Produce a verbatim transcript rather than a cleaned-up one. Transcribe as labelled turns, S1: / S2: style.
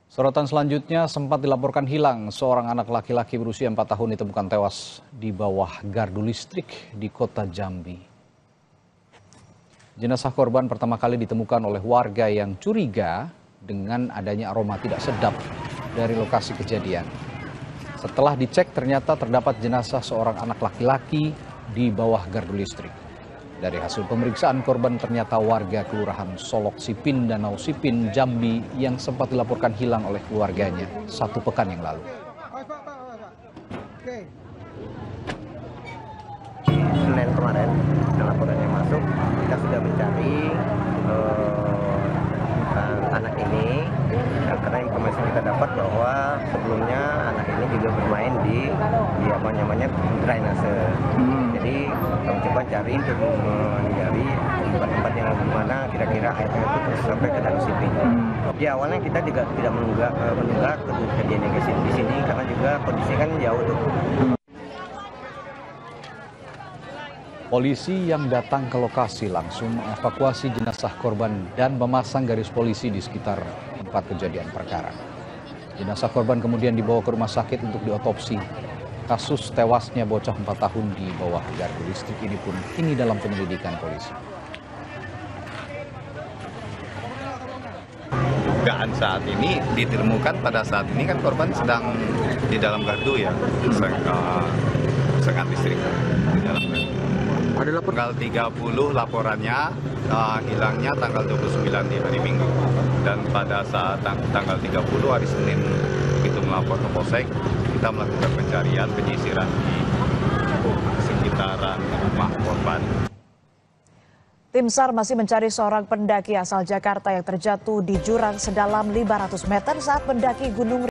S1: Sorotan selanjutnya, sempat dilaporkan hilang seorang anak laki-laki berusia empat tahun ditemukan tewas di bawah gardu listrik di kota Jambi. Jenazah korban pertama kali ditemukan oleh warga yang curiga dengan adanya aroma tidak sedap dari lokasi kejadian. Setelah dicek, ternyata terdapat jenazah seorang anak laki-laki di bawah gardu listrik. Dari hasil pemeriksaan, korban ternyata warga Kelurahan Solok Sipin, Danau Sipin, Jambi yang sempat dilaporkan hilang oleh keluarganya satu pekan yang lalu.
S2: Senin kemarin, laporannya masuk, kita sudah mencari uh, anak ini, uh, karena informasi yang kita dapat bahwa sebelumnya anak ini juga bermain di, di apa namanya drainase. Hmm. Jadi kami coba cari untuk mencari tempat-tempat yang mana kira-kira airnya itu terus sampai ke Danau Sipin. Hmm. Di awalnya kita juga tidak menunggu uh, menunggu kejadian yang di sini karena juga kondisi kan jauh tuh.
S1: Polisi yang datang ke lokasi langsung mengevakuasi jenazah korban dan memasang garis polisi di sekitar tempat kejadian perkara. Jenazah korban kemudian dibawa ke rumah sakit untuk diotopsi. Kasus tewasnya bocah empat tahun di bawah gardu listrik ini pun kini dalam penyelidikan polisi.
S3: Dugaan saat ini ditemukan pada saat ini kan korban sedang di dalam gardu ya, sengat listrik di dalam gardu.
S4: Ada lapor?
S3: Tanggal tiga puluh laporannya, uh, hilangnya tanggal dua puluh sembilan di hari Minggu. Dan pada saat tang tanggal tiga puluh hari Senin, begitu melapor ke Polsek, kita melakukan pencarian, penyisiran di sekitaran rumah korban.
S5: Tim SAR masih mencari seorang pendaki asal Jakarta yang terjatuh di jurang sedalam lima ratus meter saat mendaki Gunung